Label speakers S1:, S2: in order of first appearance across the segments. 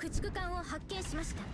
S1: 駆逐艦を発見しました。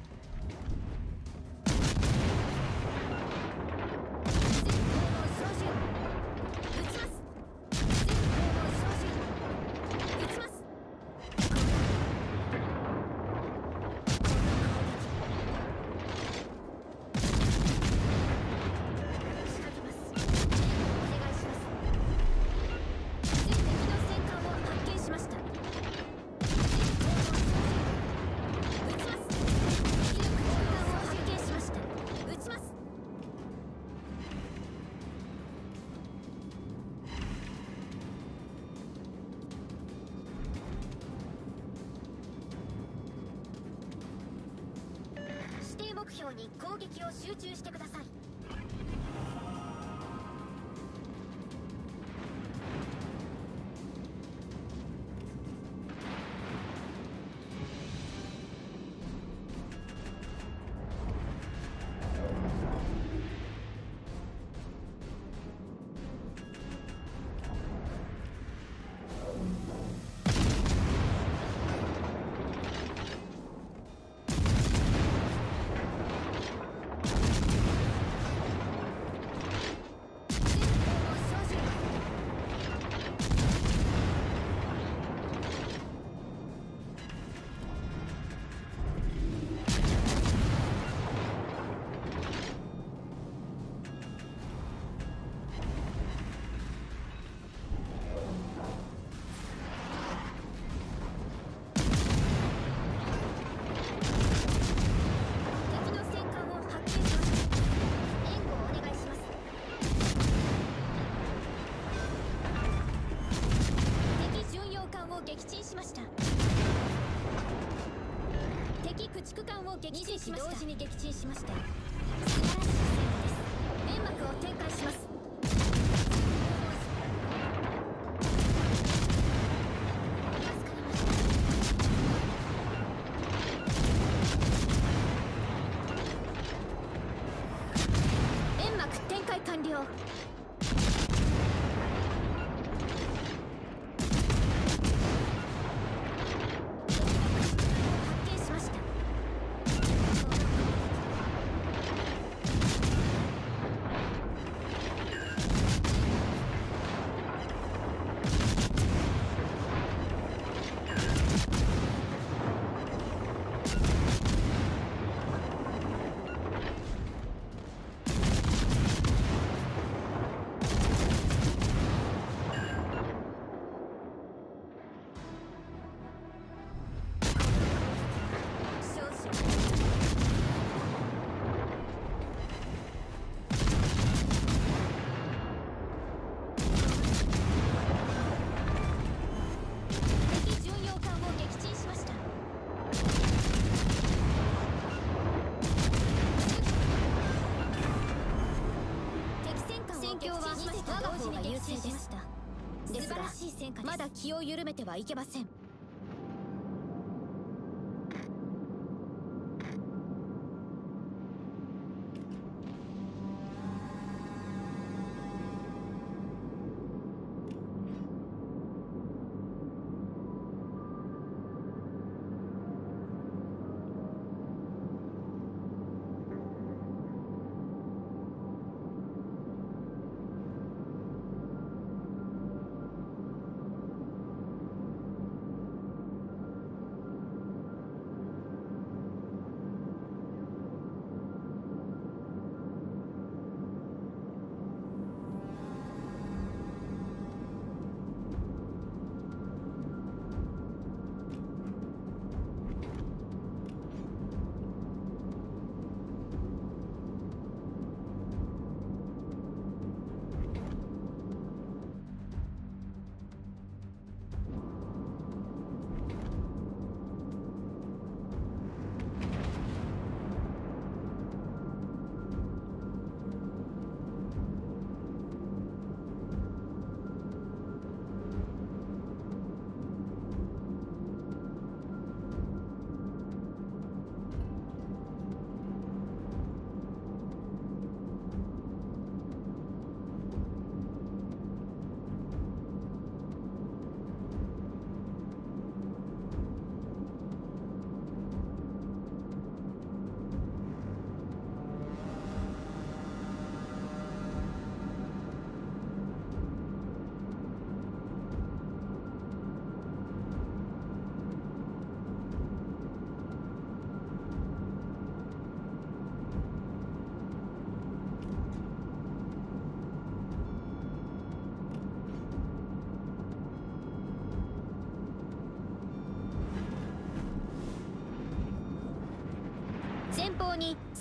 S1: 目標に攻撃を集中してください。撃沈しました。同時に撃沈しました。素晴らしい戦果です。煙幕を展開します。煙幕展開完了。ですがまだ気を緩めてはいけません。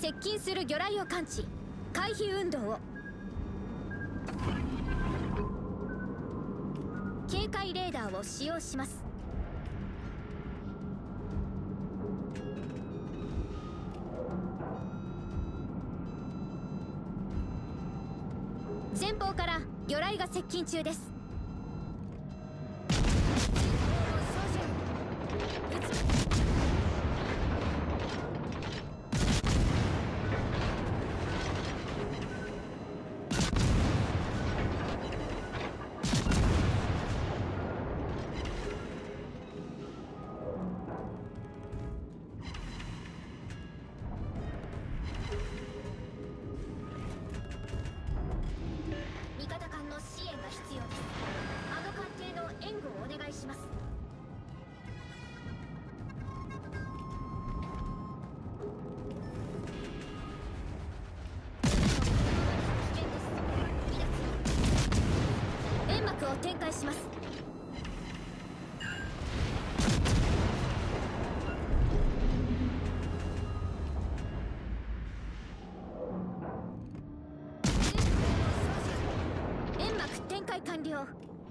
S1: 接近する魚雷を感知。回避運動を。警戒レーダーを使用します。前方から魚雷が接近中です。味方艦の支援が必要です。あの艦艇の援護をお願いします。危険です。離脱。煙幕を展開します。煙幕展開完了。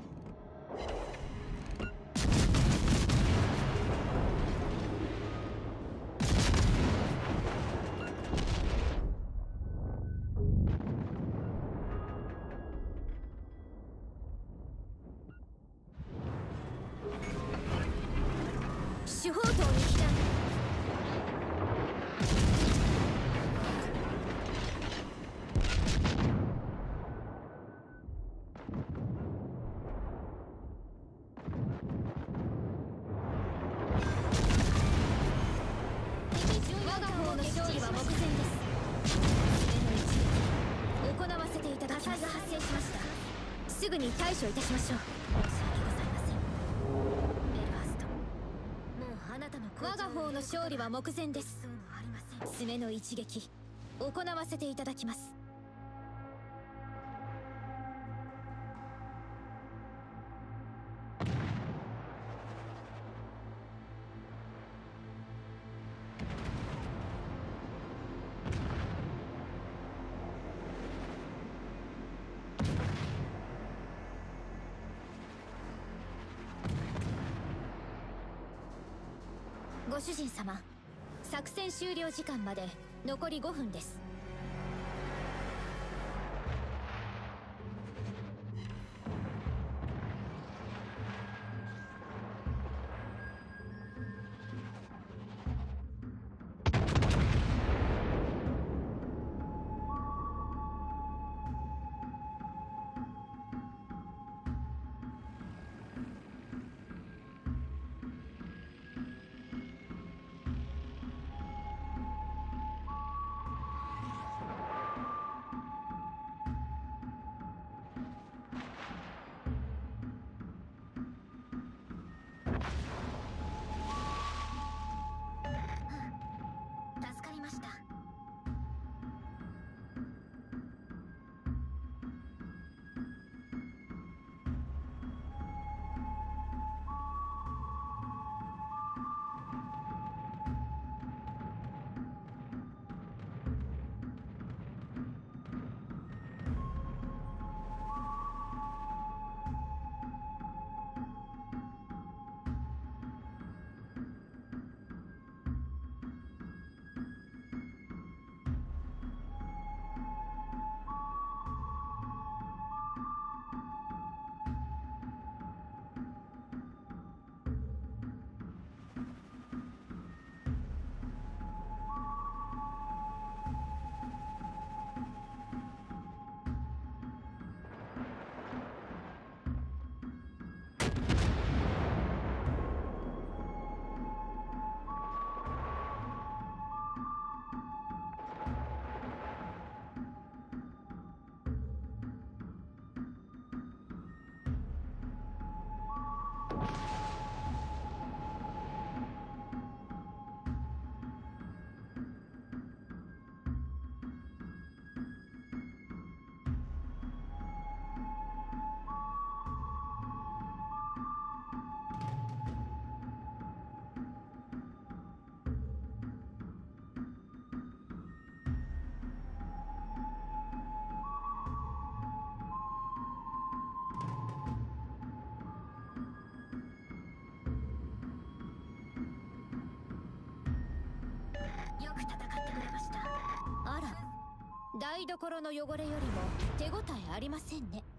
S1: 主砲塔に避難。我が方の勝利は目前です。行わせていただきます。火災が発生しました。すぐに対処いたしましょう。申し訳ございません。ベルファスト、もうあなたの我が方の勝利は目前です。爪の一撃行わせていただきます。ご主人様、作戦終了時間まで残り5分です。 台所の汚れよりも手応えありませんね。